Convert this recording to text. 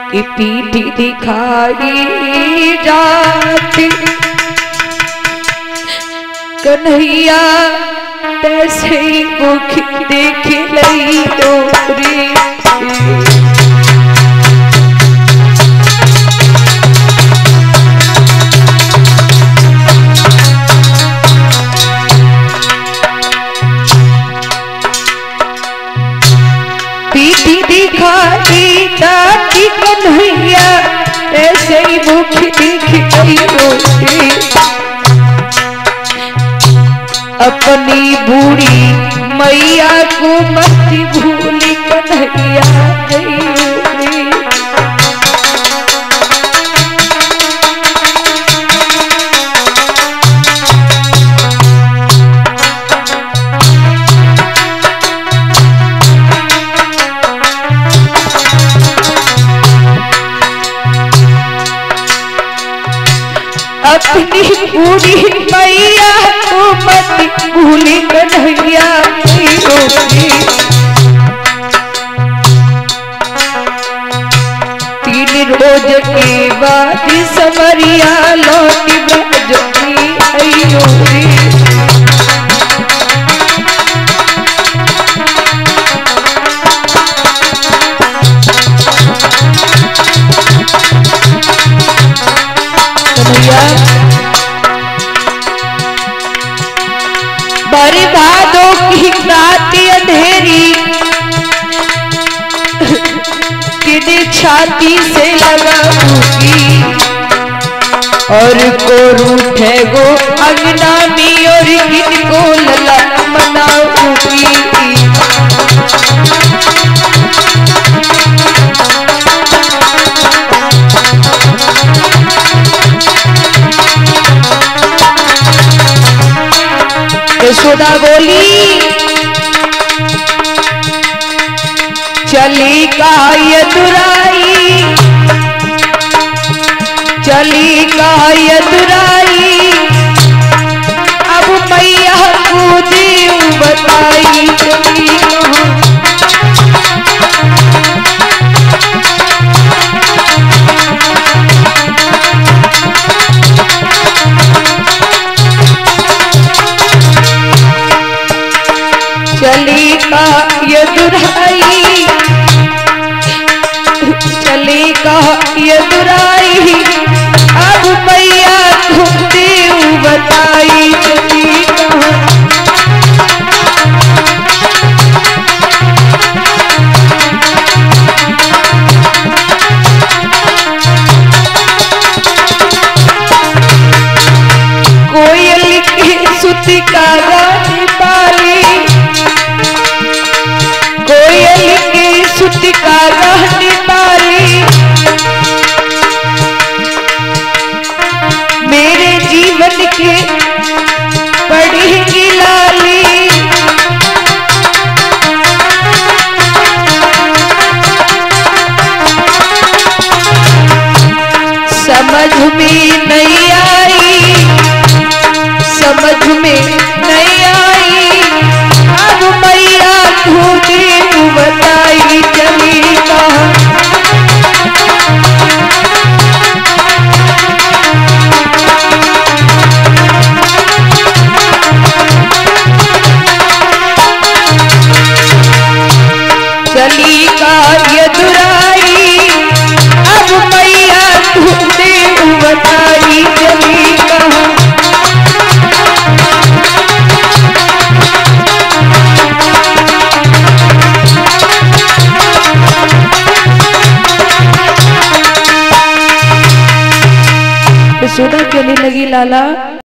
कि पीठ दिखाई जाती कन्हैया तैसे ही मुख देख लई रे। दिखाई जाती कन्हैया ऐसे ही मुख दिख गई रोटी अपनी बूढ़ी मैया को मत भूली कन्हैया गई रोटी। अपनी बूढ़ी मैया को मत भूली कन्हैया की रोटी। 3 रोज के बाद समरिया लौटी ब्रज की अयो रे। बारी भादों की रात अंधेरी किने छाती से लगाऊंगी और को रूठे गो अंगना में और किनको लला मनाऊंगी। यशोदा बोली चली का यदुराई, चली का यदुराई अब मैया को देव बताई चली चली का यदुराई, चली का यदुराई अब मैया को देव बताई चली कोयल की सुती का गाने पाली, कोयल की सुती का गाने पाली मेरे जीवन के पढ़ेगी लाली। समझ में नहीं आई, समझ में नहीं आई अब मैया को देव बताई चली कहाँ। चली का यदुराई अब मैया को देव बताई चली कहाँ। यशोदा कहने लगी लाला